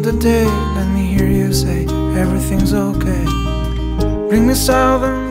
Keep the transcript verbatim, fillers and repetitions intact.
the day, let me hear you say everything's okay. Bring me southern